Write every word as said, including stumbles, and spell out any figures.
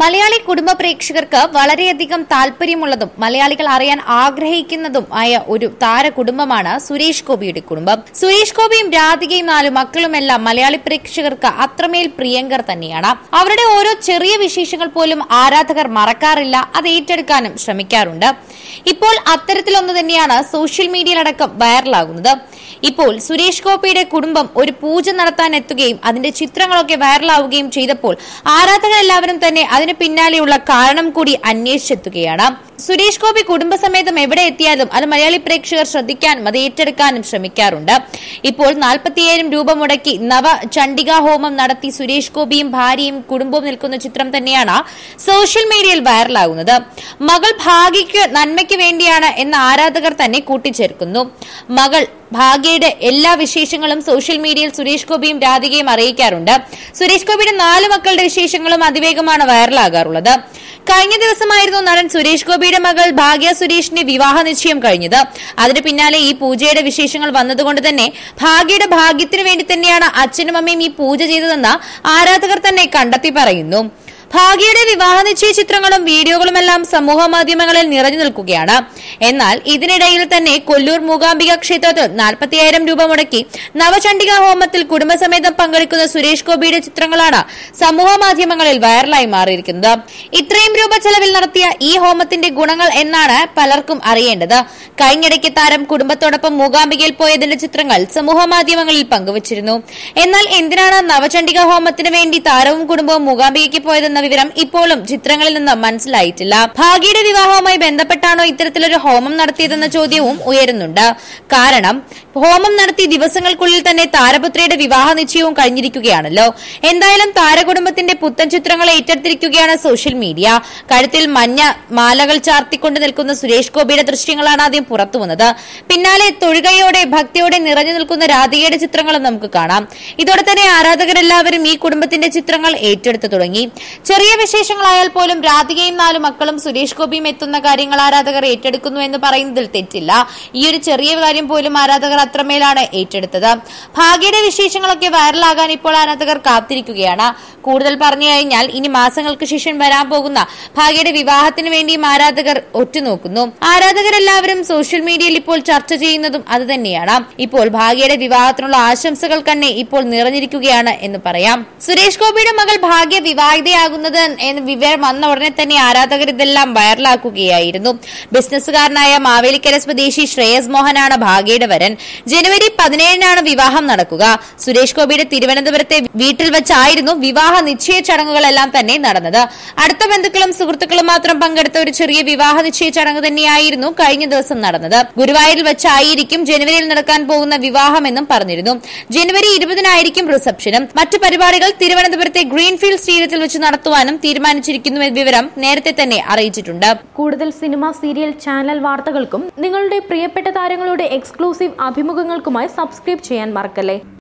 മലയാളി കുടുംബ പ്രേക്ഷകർക്ക് വളരെയധികം താല്പര്യമുള്ളതും മലയാളികൾ അറിയാൻ ആഗ്രഹിക്കുന്നതും ആയ ഒരു താര കുടുംബമാണ് സുരേഷ് ഗോപിയുടെ കുടുംബം. സുരേഷ് ഗോപിയും രാധികയും നാലു മക്കളുമെല്ലാം മലയാളി പ്രേക്ഷകർക്ക് അത്രമേൽ പ്രിയങ്കർ തന്നെയാണ്. അവരുടെ ഓരോ ചെറിയ വിശേഷങ്ങൾ പോലും ആരാധകർ മറക്കാറില്ല, അത് ഏറ്റെടുക്കാനും ശ്രമിക്കാറുണ്ട്. ഇപ്പോൾ അത്തരത്തിലൊന്നു തന്നെയാണ് സോഷ്യൽ മീഡിയയിലടക്കം വൈറലാകുന്നത്. ഇപ്പോൾ സുരേഷ് ഗോപിയുടെ കുടുംബം ഒരു പൂജ നടത്താൻ എത്തുകയും അതിന്റെ ചിത്രങ്ങളൊക്കെ വൈറലാവുകയും ചെയ്തപ്പോൾ ആരാധകരെല്ലാവരും തന്നെ അതിന് പിന്നാലെയുള്ള കാരണം കൂടി അന്വേഷിച്ചെത്തുകയാണ്. സുരേഷ് ഗോപി കുടുംബസമേതം എവിടെ എത്തിയാലും അത് മലയാളി പ്രേക്ഷകർ ശ്രദ്ധിക്കാനും അത് ഏറ്റെടുക്കാനും ശ്രമിക്കാറുണ്ട്. ഇപ്പോൾ നാൽപ്പത്തിയ്യായിരം രൂപ മുടക്കി നവ ചണ്ഡിക ഹോമം നടത്തി സുരേഷ് ഗോപിയും ഭാര്യയും കുടുംബവും നിൽക്കുന്ന ചിത്രം തന്നെയാണ് സോഷ്യൽ മീഡിയയിൽ വൈറലാകുന്നത്. മകൾ ഭാഗ്യയ്ക്ക് നന്മയ്ക്ക് വേണ്ടിയാണ് എന്ന് ആരാധകർ തന്നെ കൂട്ടിച്ചേർക്കുന്നു. മകൾ ഭാഗ്യയുടെ എല്ലാ വിശേഷങ്ങളും സോഷ്യൽ മീഡിയയിൽ സുരേഷ് ഗോപിയും രാധികയും അറിയിക്കാറുണ്ട്. സുരേഷ് ഗോപിയുടെ നാല് മക്കളുടെ വിശേഷങ്ങളും അതിവേഗമാണ് വൈറലാകാറുള്ളത്. കഴിഞ്ഞ ദിവസമായിരുന്നു നടൻ സുരേഷ് ഗോപിയുടെ മകൾ ഭാഗ്യ സുരേഷിന്റെ വിവാഹ നിശ്ചയം കഴിഞ്ഞത്. അതിന് പിന്നാലെ ഈ പൂജയുടെ വിശേഷങ്ങൾ വന്നതുകൊണ്ട് തന്നെ ഭാഗ്യയുടെ ഭാഗ്യത്തിന് വേണ്ടി തന്നെയാണ് അച്ഛനും അമ്മയും ഈ പൂജ ചെയ്തതെന്ന് ആരാധകർ തന്നെ കണ്ടെത്തി പറയുന്നു. ഭാഗ്യയുടെ വിവാഹ നിശ്ചയ ചിത്രങ്ങളും വീഡിയോകളുമെല്ലാം സമൂഹ മാധ്യമങ്ങളിൽ നിറഞ്ഞു നിൽക്കുകയാണ്. എന്നാൽ ഇതിനിടയിൽ തന്നെ കൊല്ലൂർ മൂകാംബിക ക്ഷേത്രത്തിൽ നാൽപ്പത്തിയായിരം രൂപ മുടക്കി നവചണ്ഡിക ഹോമത്തിൽ കുടുംബസമേതം പങ്കെടുക്കുന്ന സുരേഷ് ഗോപിയുടെ ചിത്രങ്ങളാണ് സമൂഹ മാധ്യമങ്ങളിൽ വൈറലായി മാറിയിരിക്കുന്നത്. ഇത്രയും രൂപ ചെലവിൽ നടത്തിയ ഈ ഹോമത്തിന്റെ ഗുണങ്ങൾ എന്നാണ് പലർക്കും അറിയേണ്ടത്. കഴിഞ്ഞിടയ്ക്ക് താരം കുടുംബത്തോടൊപ്പം മൂകാംബികയിൽ പോയതിന്റെ ചിത്രങ്ങൾ സമൂഹ മാധ്യമങ്ങളിൽ പങ്കുവച്ചിരുന്നു. എന്നാൽ എന്തിനാണ് നവചണ്ഡിക ഹോമത്തിന് വേണ്ടി താരവും കുടുംബവും മൂകാംബികയ്ക്ക് പോയതെന്ന വിവരം ഇപ്പോഴും ചിത്രങ്ങളിൽ നിന്ന് മനസ്സിലായിട്ടില്ല. ഭാഗ്യയുടെ വിവാഹവുമായി ബന്ധപ്പെട്ടാണോ ഇത്തരത്തിലൊരു ഹോമം നടത്തിയതെന്ന ചോദ്യവും ഉയരുന്നുണ്ട്. കാരണം ഹോമം നടത്തി ദിവസങ്ങൾക്കുള്ളിൽ തന്നെ താരപുത്രിയുടെ വിവാഹ നിശ്ചയവും കഴിഞ്ഞിരിക്കുകയാണല്ലോ. എന്തായാലും താരകുടുംബത്തിന്റെ പുത്തൻ ചിത്രങ്ങൾ ഏറ്റെടുത്തിരിക്കുകയാണ് സോഷ്യൽ മീഡിയ. കഴുത്തിൽ മഞ്ഞ മാലകൾ ചാർത്തിക്കൊണ്ട് നിൽക്കുന്ന സുരേഷ് ഗോപിയുടെ ദൃശ്യങ്ങളാണ് ആദ്യം പുറത്തു വന്നത്. പിന്നാലെ തൊഴുകയോടെ ഭക്തിയോടെ നിറഞ്ഞു നിൽക്കുന്ന രാധികയുടെ ചിത്രങ്ങളും നമുക്ക് കാണാം. ഇതോടെ തന്നെ ആരാധകരെല്ലാവരും ഈ കുടുംബത്തിന്റെ ചിത്രങ്ങൾ ഏറ്റെടുത്തു തുടങ്ങി. ചെറിയ വിശേഷങ്ങളായാൽ പോലും രാധികയും നാലു മക്കളും സുരേഷ് ഗോപിയും എത്തുന്ന കാര്യങ്ങൾ ആരാധകർ ഏറ്റെടുക്കുന്നു എന്ന് പറയുന്നതിൽ തെറ്റില്ല. ഈ ഒരു ചെറിയ കാര്യം പോലും ആരാധകർ അത്രമേലാണ് ഏറ്റെടുത്തത്. ഭാഗ്യയുടെ വിശേഷങ്ങളൊക്കെ വൈറലാകാൻ ഇപ്പോൾ ആരാധകർ കാത്തിരിക്കുകയാണ്. കൂടുതൽ പറഞ്ഞു കഴിഞ്ഞാൽ ഇനി മാസങ്ങൾക്ക് ശേഷം വരാൻ പോകുന്ന ഭാഗ്യയുടെ വിവാഹത്തിന് വേണ്ടിയും ആരാധകർ ഒറ്റുനോക്കുന്നു. ആരാധകരെല്ലാവരും സോഷ്യൽ മീഡിയയിൽ ഇപ്പോൾ ചർച്ച ചെയ്യുന്നതും അത് തന്നെയാണ്. ഇപ്പോൾ ഭാഗ്യയുടെ വിവാഹത്തിനുള്ള ആശംസകൾ തന്നെ ഇപ്പോൾ നിറഞ്ഞിരിക്കുകയാണ് എന്ന് പറയാം. സുരേഷ് ഗോപിയുടെ മകൾ ഭാഗ്യ വിവാഹിതയാകുന്നത് എന്ന് വിവരം വന്ന ഉടനെ തന്നെ ആരാധകർ ഇതെല്ലാം വൈറലാക്കുകയായിരുന്നു. ബിസിനസ്സുകാരനായ മാവേലിക്കര സ്വദേശി ശ്രേയസ് മോഹനാണ് ഭാഗ്യയുടെ വരൻ. ജനുവരി പതിനേഴിനാണ് വിവാഹം നടക്കുക. സുരേഷ് ഗോപിയുടെ തിരുവനന്തപുരത്തെ വീട്ടിൽ വെച്ചായിരുന്നു വിവാഹ നിശ്ചയ ചടങ്ങുകളെല്ലാം തന്നെ നടന്നത്. അടുത്ത ബന്ധുക്കളും സുഹൃത്തുക്കളും മാത്രം പങ്കെടുത്ത ഒരു ചെറിയ വിവാഹ നിശ്ചയ ചടങ്ങ് തന്നെയായിരുന്നു കഴിഞ്ഞ ദിവസം നടന്നത്. ഗുരുവായൂരിൽ വെച്ചായിരിക്കും ജനുവരിയിൽ നടക്കാൻ പോകുന്ന വിവാഹമെന്നും പറഞ്ഞിരുന്നു. ജനുവരി ഇരുപതിനായിരിക്കും റിസപ്ഷനും. മറ്റു പരിപാടികൾ തിരുവനന്തപുരത്തെ ഗ്രീൻഫീൽഡ് സ്റ്റേഡിയത്തിൽ വെച്ച് നടത്തുവാനും തീരുമാനിച്ചിരിക്കുന്നു എന്ന വിവരം നേരത്തെ തന്നെ അറിയിച്ചിട്ടുണ്ട്. കൂടുതൽ സിനിമ, സീരിയൽ, ചാനൽ വാർത്തകൾക്കും നിങ്ങളുടെ പ്രിയപ്പെട്ട താരങ്ങളുടെ എക്സ്ക്ലൂസീവ് അഭിമുഖങ്ങൾക്കുമായി സബ്സ്ക്രൈബ് ചെയ്യാൻ മറക്കല്ലേ.